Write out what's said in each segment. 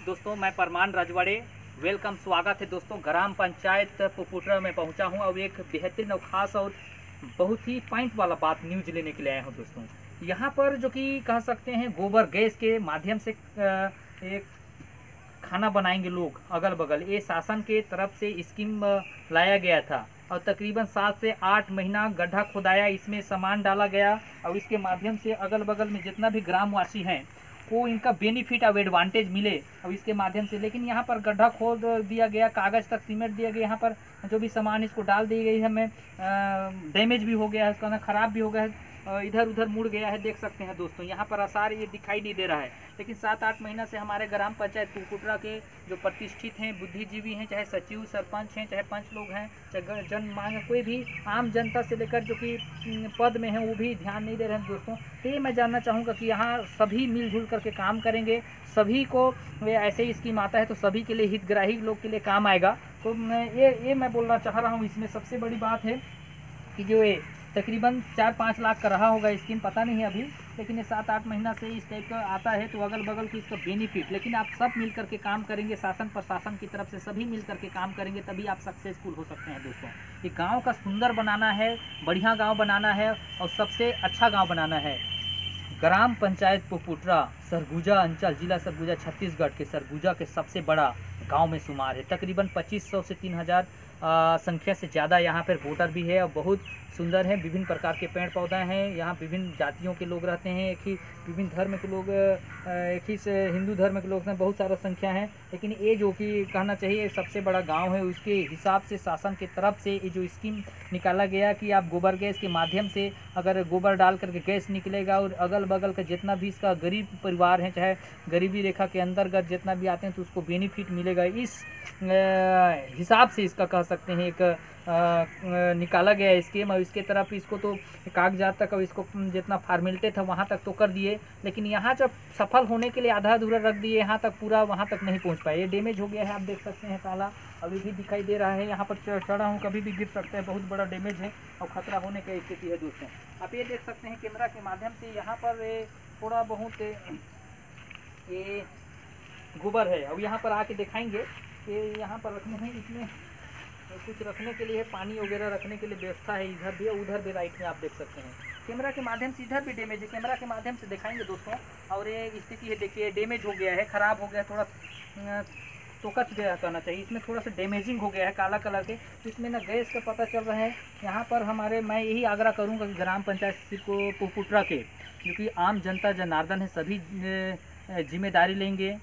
दोस्तों, मैं परमान राजवाड़े। वेलकम, स्वागत है दोस्तों। ग्राम पंचायत पुपुटरा में पहुंचा हूं और एक बेहतरीन और ख़ास और बहुत ही पॉइंट वाला बात न्यूज लेने के लिए आया हूं दोस्तों। यहां पर जो कि कह सकते हैं गोबर गैस के माध्यम से एक खाना बनाएंगे लोग अगल बगल। ये शासन के तरफ से स्कीम लाया गया था और तकरीबन 7 से 8 महीना गड्ढा खोदाया, इसमें सामान डाला गया और इसके माध्यम से अगल बगल में जितना भी ग्रामवासी हैं को इनका बेनिफिट और एडवांटेज मिले और इसके माध्यम से। लेकिन यहाँ पर गड्ढा खोद दिया गया, कागज़ तक सीमेंट दिया गया, यहाँ पर जो भी सामान इसको डाल दी गई है हमें डैमेज भी हो गया है, इसका ना ख़राब भी हो गया है, इधर उधर मुड़ गया है। देख सकते हैं दोस्तों, यहाँ पर आसार ये दिखाई नहीं दे रहा है। लेकिन 7-8 महीना से हमारे ग्राम पंचायत पुपुटरा के जो प्रतिष्ठित हैं, बुद्धिजीवी हैं, चाहे सचिव सरपंच हैं, चाहे पंच लोग हैं, चाहे जन मांग कोई भी आम जनता से लेकर जो कि पद में हैं वो भी ध्यान नहीं दे रहे हैं दोस्तों। तो ये मैं जानना चाहूँगा कि यहाँ सभी मिलजुल करके काम करेंगे, सभी को ऐसे ही स्कीम आता है तो सभी के लिए, हितग्राही लोग के लिए काम आएगा। तो ये मैं बोलना चाह रहा हूँ। इसमें सबसे बड़ी बात है कि जो ये तकरीबन 4-5 लाख का रहा होगा स्कीम, पता नहीं है अभी, लेकिन ये 7-8 महीना से इस टाइप का आता है तो अगल बगल की इसका बेनिफिट। लेकिन आप सब मिल करके काम करेंगे, शासन प्रशासन की तरफ से सभी मिल करके काम करेंगे, तभी आप सक्सेसफुल हो सकते हैं दोस्तों। ये गांव का सुंदर बनाना है, बढ़िया गांव बनाना है और सबसे अच्छा गांव बनाना है। ग्राम पंचायत पुपुटरा सरगुजा अंचल, जिला सरगुजा, छत्तीसगढ़ के सरगुजा के सबसे बड़ा गांव में शुमार है। तकरीबन 2500 से 3000 संख्या से ज़्यादा यहाँ पर वोटर भी है और बहुत सुंदर है। विभिन्न प्रकार के पेड़ पौधे हैं, यहाँ विभिन्न जातियों के लोग रहते हैं, एक ही विभिन्न धर्म के लोग, एक ही से हिंदू धर्म के लोग हैं, बहुत सारा संख्या है। लेकिन ये जो कि कहना चाहिए सबसे बड़ा गांव है, उसके हिसाब से शासन की तरफ से ये जो स्कीम निकाला गया कि आप गोबर गैस के माध्यम से अगर गोबर डाल करके गैस निकलेगा और अगल बगल का जितना भी इसका गरीब परिवार है, चाहे गरीबी रेखा के अंतर्गत जितना भी आते हैं तो उसको बेनिफिट मिलेगा। इस हिसाब से इसका कह सकते हैं एक निकाला गया स्कीम। और इसके तरफ इसको तो कागजात तक और इसको जितना फॉर्मेलिटी था वहाँ तक तो कर दिए, लेकिन यहाँ जब सफल होने के लिए आधा अधूरा रख दिए, यहाँ तक पूरा वहाँ तक नहीं पहुँच पाए। ये डैमेज हो गया है, आप देख सकते हैं, ताला अभी भी दिखाई दे रहा है। यहाँ पर चढ़ा हूँ, कभी भी गिर सकता है, बहुत बड़ा डैमेज है और खतरा होने की स्थिति है दोस्तों। आप ये देख सकते हैं कैमरा के माध्यम से, यहाँ पर थोड़ा बहुत ये गोबर है और यहाँ पर आके दिखाएंगे कि यहाँ पर रखने हैं, इसमें कुछ रखने के लिए पानी वगैरह रखने के लिए व्यवस्था है, इधर भी उधर भी। राइट में आप देख सकते हैं कैमरा के माध्यम से, इधर भी डैमेज है, कैमरा के माध्यम से दिखाएंगे दोस्तों। और ये स्थिति है, देखिए डैमेज हो गया है, ख़राब हो गया, थोड़ा तो कच गया कहना चाहिए, इसमें थोड़ा सा डैमेजिंग हो गया है काला कलर के। तो इसमें ना गैस का पता चल रहा है। यहाँ पर मैं यही आग्रह करूँगा कि ग्राम पंचायत को पुपुटरा के जो कि आम जनता जनार्दन है, सभी जिम्मेदारी लेंगे।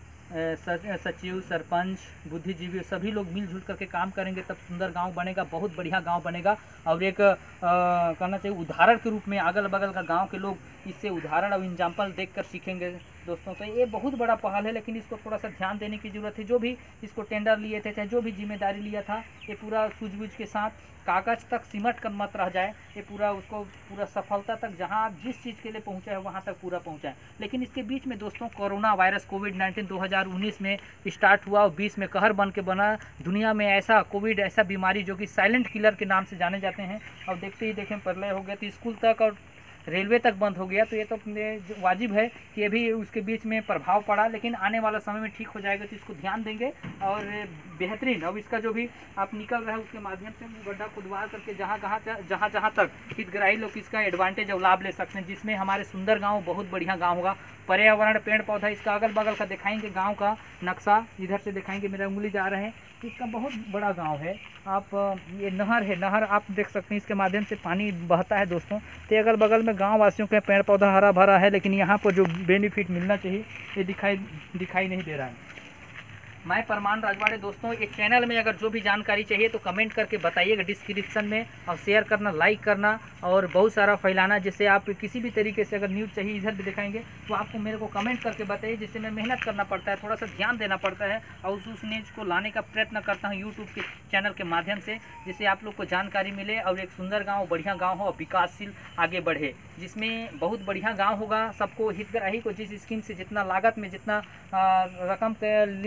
सचिव सरपंच बुद्धिजीवी सभी लोग मिलजुल करके काम करेंगे, तब सुंदर गांव बनेगा, बहुत बढ़िया गांव बनेगा। और एक कहना चाहिए उदाहरण के रूप में अगल बगल का गांव के लोग इससे उदाहरण और एग्जाम्पल देखकर सीखेंगे दोस्तों। तो ये बहुत बड़ा पहल है, लेकिन इसको थोड़ा सा ध्यान देने की ज़रूरत है। जो भी इसको टेंडर लिए थे, चाहे जो भी जिम्मेदारी लिया था, ये पूरा सूझबूझ के साथ, कागज़ तक सिमट कर मत रह जाए, ये पूरा उसको पूरा सफलता तक जहाँ जिस चीज़ के लिए पहुँचा है वहाँ तक पूरा पहुँचाए। लेकिन इसके बीच में दोस्तों कोरोना वायरस कोविड-19 2019 में स्टार्ट हुआ और 20 में कहर बन के बना। दुनिया में ऐसा कोविड, ऐसा बीमारी जो कि साइलेंट किलर के नाम से जाने जाते हैं, और देखते ही देखें प्रलय हो गया, तो स्कूल तक और रेलवे तक बंद हो गया। तो ये तो वाजिब है कि ये भी उसके बीच में प्रभाव पड़ा, लेकिन आने वाला समय में ठीक हो जाएगा, तो इसको ध्यान देंगे और बेहतरीन। अब इसका जो भी आप निकल रहा है उसके माध्यम से गड्ढा खुदवा करके जहाँ तक हितग्राही लोग इसका एडवांटेज और लाभ ले सकते हैं, जिसमें हमारे सुंदर गाँव बहुत बढ़िया गाँव होगा। पर्यावरण, पेड़ पौधा, इसका अगल बगल का दिखाएंगे, गांव का नक्शा इधर से दिखाएंगे, मेरा उंगली जा रहे हैं, इसका बहुत बड़ा गांव है। आप ये नहर है, नहर आप देख सकते हैं, इसके माध्यम से पानी बहता है दोस्तों। तो अगल बगल में गांव वासियों के पेड़ पौधा हरा भरा है, लेकिन यहाँ पर जो बेनिफिट मिलना चाहिए ये दिखाई नहीं दे रहा है। मैं परमान राजवाड़े दोस्तों, एक चैनल में अगर जो भी जानकारी चाहिए तो कमेंट करके बताइएगा डिस्क्रिप्शन में, और शेयर करना, लाइक करना और बहुत सारा फैलाना। जिससे आप किसी भी तरीके से अगर न्यूज़ चाहिए, इधर भी दिखाएंगे, तो आपको मेरे को कमेंट करके बताइए, जिससे मैं मेहनत करना पड़ता है, थोड़ा सा ध्यान देना पड़ता है और उस न्यूज़ को लाने का प्रयत्न करता हूँ यूट्यूब के चैनल के माध्यम से, जिससे आप लोग को जानकारी मिले और एक सुंदर गाँव, बढ़िया गाँव हो और विकासशील आगे बढ़े, जिसमें बहुत बढ़िया गाँव होगा। सबको हितग्राही को जिस स्कीम से जितना लागत में जितना रकम लिया गया उतना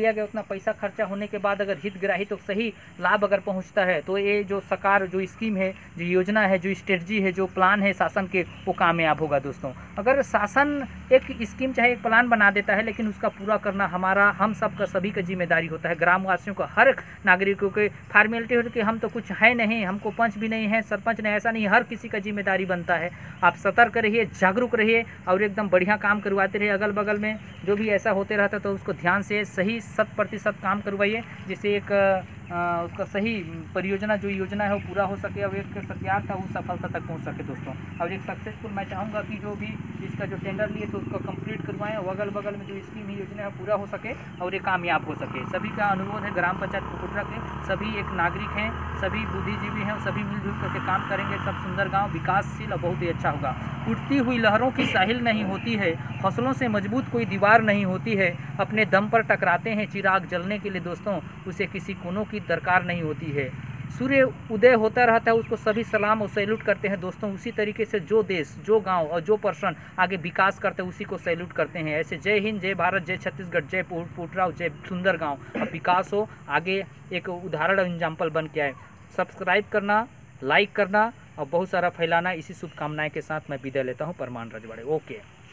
पैसा खर्चा होने के बाद अगर हितग्राही तो सही लाभ अगर पहुंचता है तो ये जो सरकार जो स्कीम है, जो योजना है, जो स्ट्रेटजी है, जो प्लान है शासन के, वो कामयाब होगा दोस्तों। अगर शासन एक स्कीम चाहे एक प्लान बना देता है, लेकिन उसका पूरा करना हमारा, हम सब का, सभी का जिम्मेदारी होता है। ग्रामवासियों का, हर नागरिकों के फॉर्मेलिटी होती है कि हम तो कुछ है नहीं, हमको पंच भी नहीं है, सरपंच नहीं, ऐसा नहीं, हर किसी का जिम्मेदारी बनता है। आप सतर्क रहिए, जागरूक रहिए और एकदम बढ़िया काम करवाते रहिए। अगल बगल में जो भी ऐसा होते रहता है तो उसको ध्यान से सही 100% काम करवाइए, जिससे एक उसका सही परियोजना जो योजना है वो पूरा हो सके और एक सत्यार था वो सफलता तक पहुंच सके दोस्तों। और एक सक्सेसफुल मैं चाहूँगा कि जो भी इसका जो टेंडर लिए तो उसको कंप्लीट करवाएं और अगल बगल में जो स्कीम योजना है पूरा हो सके और ये कामयाब हो सके। सभी का अनुरोध है, ग्राम पंचायत पुपुटरा के सभी एक नागरिक हैं, सभी बुद्धिजीवी हैं, सभी मिलजुल करके काम करेंगे, सब सुंदर गाँव विकासशील और बहुत ही अच्छा होगा। उठती हुई लहरों की साहिल नहीं होती है, हौसलों से मजबूत कोई दीवार नहीं होती है, अपने दम पर टकराते हैं चिराग जलने के लिए दोस्तों, उसे किसी कोनों की दरकार नहीं होती है। सूर्य उदय होता रहता है, उसको सभी सलाम और सैल्यूट करते हैं दोस्तों। उसी तरीके से जो देश, जो गांव और जो पर्सन आगे विकास करते हैं उसी को सैल्यूट करते हैं। ऐसे जय हिंद, जय भारत, जय छत्तीसगढ़, जय पुपुटरा, जय सुंदर गाँव। अब विकास हो, आगे एक उदाहरण एग्जाम्पल बन के आए। सब्सक्राइब करना, लाइक करना और बहुत सारा फैलाना, इसी शुभकामनाएं के साथ मैं विदाई लेता हूँ। परमान रजवाड़े, ओके।